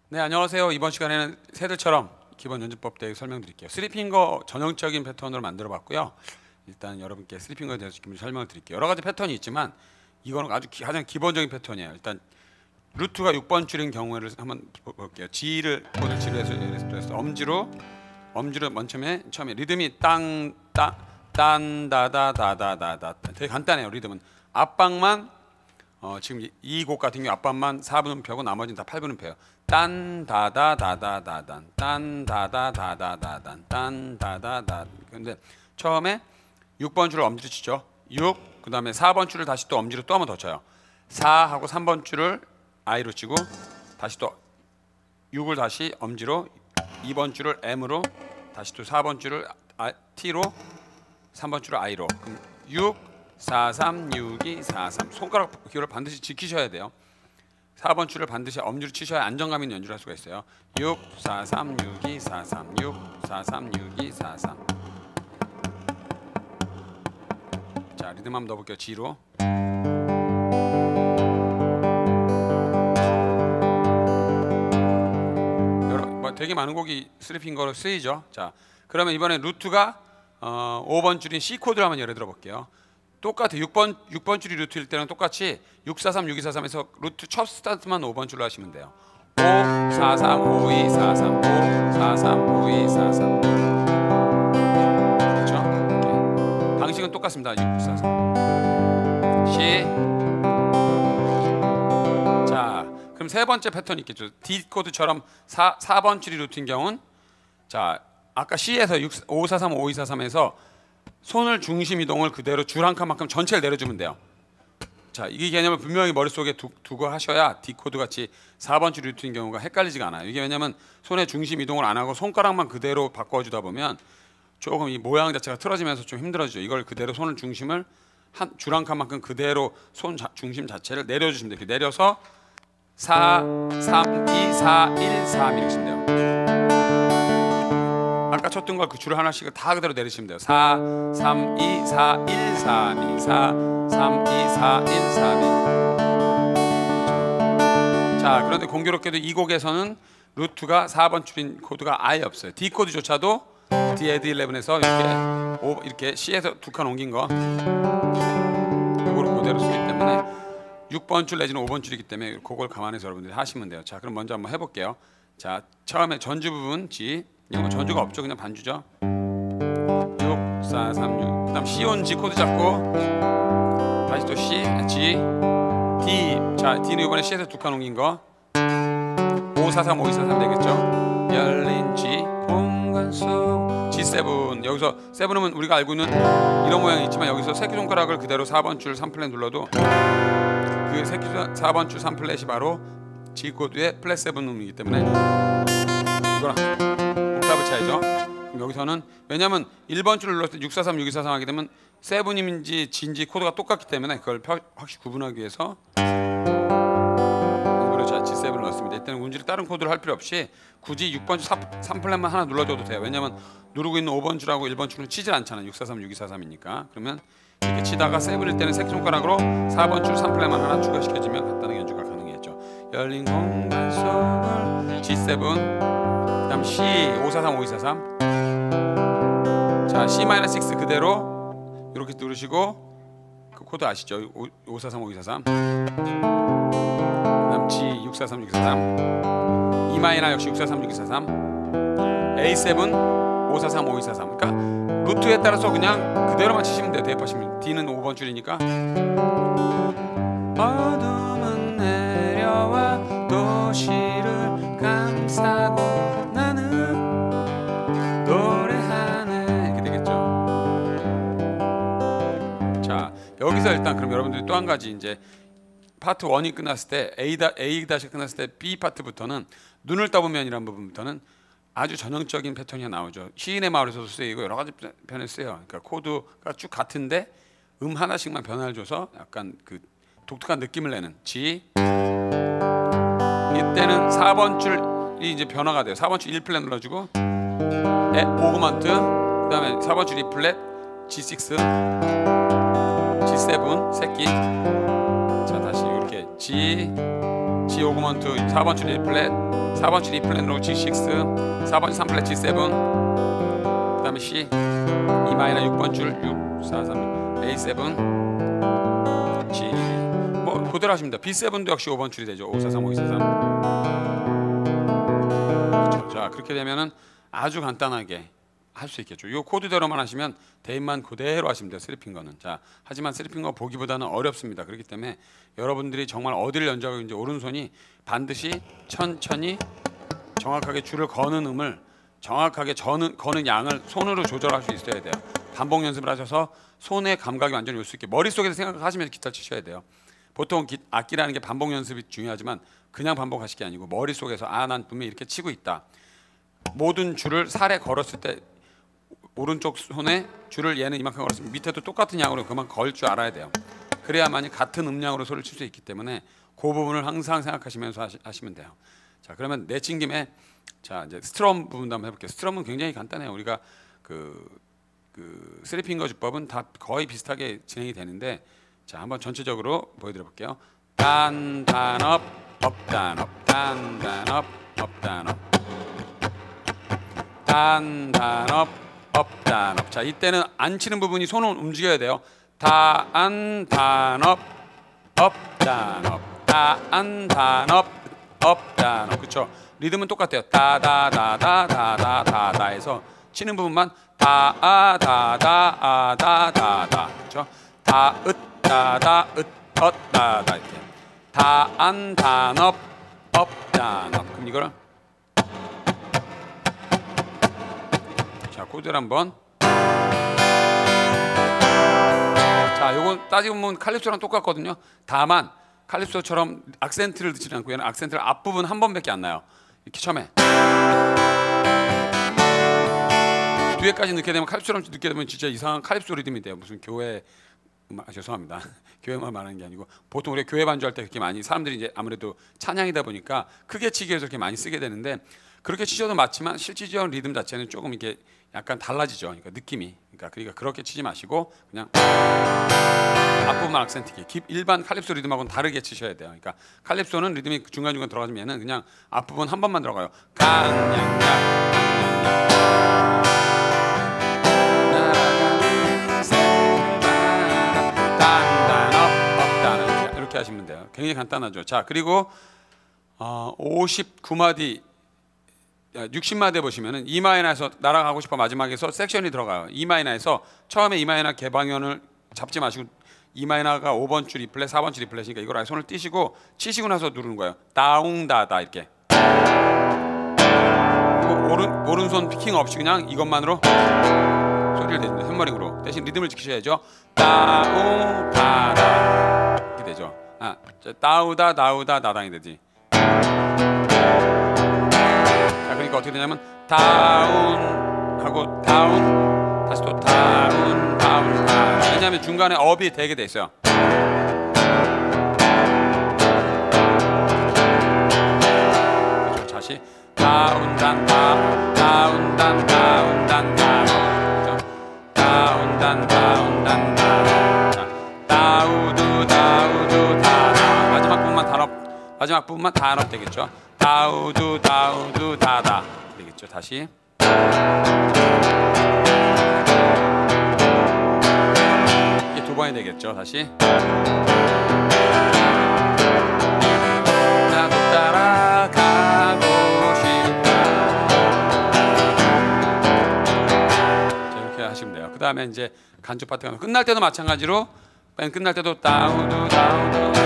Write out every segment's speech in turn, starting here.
네, 안녕하세요. 이번 시간에는 새들처럼 기본 연주법 대회 설명드릴게요. 쓰리핑거 전형적인 패턴으로 만들어 봤고요. 일단 여러분께 쓰리핑거에 대해서 좀 설명을 드릴게요. 여러 가지 패턴이 있지만 이거는 아주 가장 기본적인 패턴이에요. 일단 루트가 6번 줄인 경우를 한번 볼게요. G를 코드 G로 해서 엄지로 맨 처음에 리듬이 딴다다다다다다 되게 간단해요. 리듬은 앞방만 지금 이 곡 같은 경우 앞방만 4분음표고 나머지는 다 8분음표예요. 딴다다다다다단 딴다다다다다단 딴다다다. 근데 처음에 6번 줄을 엄지로 치죠. 6, 그 다음에 4번 줄을 다시 또 엄지로 또 한 번 더 쳐요. 4 하고 3번 줄을 I로 치고 다시 또 6을 다시 엄지로 2번 줄을 M으로 다시 또 4번 줄을 T로 3번 줄을 I로. 그럼 6, 4, 3, 6, 2, 4, 3 손가락 기호를 반드시 지키셔야 돼요. 4번 줄을 반드시 엄지로 치셔야 안정감 있는 연주를 할 수가 있어요. 6, 4, 3, 6, 2, 4, 3 6, 4, 3, 6, 2, 4, 3. 자, 리듬 한번 넣어볼게요. G로. 되게 많은 곡이 쓰리핑거로 쓰이죠. 자, 그러면 이번에 루트가 5번 줄인 C 코드를 한번 예를 들어 볼게요. 똑같아. 6번 줄이 루트일 때는 똑같이 643, 6243에서 루트 첫 스타트만 5번 줄로 하시면 돼요. 5, 4, 3, 5, 2, 4, 3 5, 4, 3, 5, 2, 4, 3 그렇죠? 이렇게. 방식은 똑같습니다. 6, 4, 3 C. 자, 그럼 세 번째 패턴이 있겠죠. D 코드처럼 4번 줄이 루트인 경우는 자, 아까 C에서 5, 4, 3, 5, 2, 4, 3에서 손을 중심 이동을 그대로 줄 한 칸만큼 전체를 내려주면 돼요. 자, 이 개념을 분명히 머릿속에 두고 하셔야 D 코드 같이 4번 줄 루트인 경우가 헷갈리지가 않아요. 이게 왜냐면 손의 중심 이동을 안 하고 손가락만 그대로 바꿔주다 보면 조금 이 모양 자체가 틀어지면서 좀 힘들어지죠. 이걸 그대로 손을 중심을 줄 한 칸만큼 그대로 중심 자체를 내려주시면 돼요. 이렇게 내려서 4, 3, 2, 4, 1, 3 이렇게 치면 돼요. 아까 쳤던 걸 그 줄 하나씩을 다 그대로 내리시면 돼요. 4, 3, 2, 4, 1, 3, 2, 4, 3, 2, 4, 1, 3, 2. 자, 그런데 공교롭게도 이 곡에서는 루트가 4번 줄인 코드가 아예 없어요. D 코드조차도 D add 11에서 이렇게 C에서 두 칸 옮긴 거 이거를 그대로 쓰기 때문에 6번 줄 내지는 5번 줄이기 때문에 그걸 감안해서 여러분들이 하시면 돼요. 자, 그럼 먼저 한번 해볼게요. 자, 처음에 전주 부분 G, 이거 전주가 없죠. 그냥 반주죠. 6, 4, 3, 6. 그다음 C 온 G 코드 잡고 다시 또 C, G, D. 자, D는 이번에 C에서 두 칸 옮긴 거 5, 4, 3, 5, 2, 4, 3 되겠죠. 열린 G 공간 속 G7. 여기서 7음은 우리가 알고 있는 이런 모양이 있지만 여기서 새끼손가락을 그대로 4번 줄 3플랫 눌러도 그 4번 줄 3플랫이 바로 G 코드의 플랫 7음이기 때문에 이거랑 옥타브 차이죠. 그럼 여기서는 왜냐면 1번 줄을 눌렀을 때 643, 6243 하게 되면 7인지 G인지 코드가 똑같기 때문에 그걸 확실히 구분하기 위해서 일부러 G7을 넣었습니다. 이때는 운지를 다른 코드를 할 필요 없이 굳이 6번 줄 3플랫만 하나 눌러줘도 돼요. 왜냐면 누르고 있는 5번 줄하고 1번 줄은 치질 않잖아요. 643, 6243이니까. 그러면 이렇게 치다가 7일 때는 새끼손가락으로 4번 줄 3플랫만 하나 추가시켜주면 간단하게 연주가 가능했죠. 열린 공간 속을 G7, 그 다음 C 543, 5243. 자, C-6 그대로 이렇게 누르시고 그 코드 아시죠? 543, 5243. 그 다음 G 643, 6243. E 마이너 역시 643, 6243. A7 543, 5243. 그러니까 루트에 따라서 그냥 그대로만 치시면 돼요. 대입하시면. D는 5번 줄이니까. 어둠은 내려와 도시를 감싸고 나는 노래하네. 이렇게 되겠죠. 자, 여기서 일단 그럼 여러분들이 또 한 가지 이제 파트 1이 끝났을 때 A 다시 끝났을 때 B 파트부터는 눈을 떠보면이라는 부분부터는 아주 전형적인 패턴이 나오죠. 시인의 마을에서도 쓰이고 여러 가지 편에 쓰여요. 그러니까 코드가 쭉 같은데 하나씩만 변화를 줘서 약간 그 독특한 느낌을 내는 G. 이때는 4번 줄이 이제 변화가 돼요. 4번 줄 1플랫 눌러주고 오그먼트, 그 다음에 4번 줄 2플랫 G6, G7 새끼. 자, 다시 이렇게 G, G, G 오그먼트 4번 줄 1플랫, 4번 줄 2플랫으로 G6, 4번 줄 3플랫 G7, 그 다음에 C, E 마이너 6번 줄 6, 4, 3, A7, G, 뭐 그대로 하시면 돼요. B7도 역시 5번 줄이 되죠. 5, 4, 3, 5, 2, 4, 3. 그렇죠. 자, 그렇게 되면은 아주 간단하게 할 수 있겠죠. 이 코드대로만 하시면 대입만 그대로 하시면 돼요. 스리핑거는. 자, 하지만 스리핑거 보기보다는 어렵습니다. 그렇기 때문에 여러분들이 정말 어디를 연주하고 있는지 오른손이 반드시 천천히 정확하게 줄을 거는 음을 정확하게 거는 양을 손으로 조절할 수 있어야 돼요. 반복 연습을 하셔서 손의 감각이 완전히 올 수 있게 머릿속에서 생각하시면서 기타를 치셔야 돼요. 보통 악기라는 게 반복 연습이 중요하지만 그냥 반복하실 게 아니고 머릿속에서 아, 난 분명히 이렇게 치고 있다. 모든 줄을 살에 걸었을 때 오른쪽 손에 줄을 얘는 이만큼 걸었으면 밑에도 똑같은 양으로 그만 걸 줄 알아야 돼요. 그래야만이 같은 음량으로 소리를 칠 수 있기 때문에 그 부분을 항상 생각하시면서 하시면 돼요. 자, 그러면 내친 김에 자 이제 스트럼 부분도 한번 해볼게요. 스트럼은 굉장히 간단해요. 우리가 그 쓰리핑거 주법은 다 거의 비슷하게 진행이 되는데 자 한번 전체적으로 보여드려 볼게요. 단, 단, 업, 업, 단, 업, 단, 단, 업, 업, 단, 업, 단, 단, 업, 업, 단, 업. 자 이때는 안 치는 부분이 손을 움직여야 돼요. 단, 단, 업, 업, 단, 업, 단, 단, 업, 업, 단, 업. 그렇죠? 리듬은 똑같아요. 다다다다다다다다 해서 치는 부분만 다다다다다다. 그렇죠? 다으 다다 으 엇다다 이렇게 다안 단업 업 단업. 그럼 이거를 자 코드를 한번 자 요건 따지고 보면 칼립소랑 똑같거든요. 다만 칼립소처럼 악센트를 넣지 않고 얘는 악센트를 앞부분 한 번밖에 안 나요. 이렇게 처음에 뒤에까지 넣게 되면 칼립소처럼 넣게 되면 진짜 이상한 칼립소 리듬이 돼요. 무슨 교회 죄송합니다. 교회만 말하는 게 아니고 보통 우리가 교회 반주할 때 그렇게 많이 사람들이 이제 아무래도 찬양이다 보니까 크게 치기 위해서 그렇게 많이 쓰게 되는데 그렇게 치셔도 맞지만 실질적인 리듬 자체는 조금 이렇게 약간 달라지죠. 그러니까 느낌이 그러니까 그렇게 치지 마시고 그냥 앞부분만 악센트기 일반 칼립소 리듬하고는 다르게 치셔야 돼요. 그러니까 칼립소는 리듬이 중간중간 들어가면 그냥 앞부분 한 번만 들어가요. 이렇게 하시면 돼요. 굉장히 간단하죠. 자 그리고 59마디 60마디에 보시면은 E 마이너에서 날아가고 싶어 마지막에서 섹션이 들어가요. E 마이너에서 처음에 E 마이너 개방현을 잡지 마시고 E 마이너가 5번 줄 E 플랫, 4번 줄 E 플랫이니까 이걸 아예 손을 띄시고 치시고 나서 누르는 거예요. 다웅다다 이렇게. 오른손 피킹 없이 그냥 이것만으로 소리를 내줍니다. 햄머링으로. 대신 리듬을 지키셔야죠. 다우다다 이렇게 되죠. 다우다 나우다 나당이 되지. 그러니까 어떻게 되냐면 다운 하고 다운 다시 또 다운 다운 다운. 왜냐하면 중간에 업이 되게 돼 있어요. 그렇죠. 다시 다운 단 다운 다운 단 다운 단 다운. 그렇죠? 다운 단 다운 단 다운. 자 다우두 다우두 다다. 마지막 부분만 단업 되겠죠. 다우두 다우두 다다 되겠죠. 다시 이게 두 번이 되겠죠. 다시 나도 따라가고 싶다. 자, 이렇게 하시면 돼요. 그 다음에 이제 간주 파트가 끝날 때도 마찬가지로 맨 끝날 때도 다우두 다우두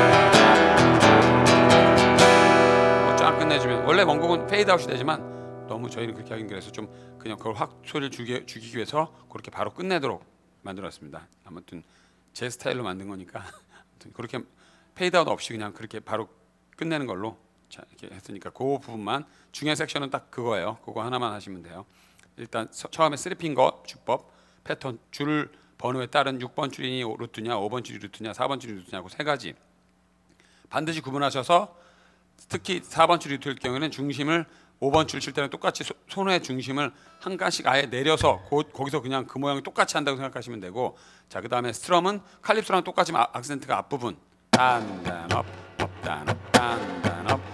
끝내주면 원래 원곡은 페이드아웃이 되지만 너무 저희는 그렇게 하긴 그래서 좀 그냥 그걸 확 소리를 주기 위해서 그렇게 바로 끝내도록 만들었습니다. 아무튼 제 스타일로 만든 거니까 아무튼 그렇게 페이드아웃 없이 그냥 그렇게 바로 끝내는 걸로 자, 이렇게 했으니까 그 부분만 중요한 섹션은 딱 그거예요. 그거 하나만 하시면 돼요. 일단 처음에 쓰리핑거 주법 패턴 줄 번호에 따른 6번 줄이 루트냐 5번 줄이 루트냐 4번 줄이 루트냐고 세 가지 반드시 구분하셔서 특히 4번 줄 루트일 경우에는 중심을 5번 줄 칠 때는 똑같이 손의 중심을 한 가지씩 아예 내려서 거기서 그냥 그 모양이 똑같이 한다고 생각하시면 되고 자 그 다음에 스트럼은 칼립소랑 똑같이 악센트가 앞부분 단단업 업단업 단단업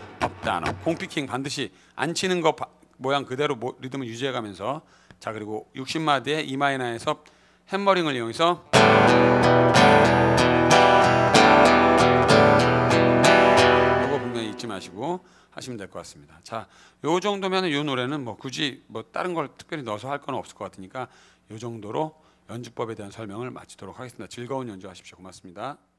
piano. 공피킹 반드시 안 치는 거 모양 그대로 리듬을 유지해가면서 자 그리고 60마디의 E 마이너에서 햄머링을 이용해서 이거 분명히 잊지 마시고 하시면 될 것 같습니다. 자, 요 정도면 이 노래는 뭐 굳이 뭐 다른 걸 특별히 넣어서 할 건 없을 것 같으니까 요 정도로 연주법에 대한 설명을 마치도록 하겠습니다. 즐거운 연주하십시오. 고맙습니다.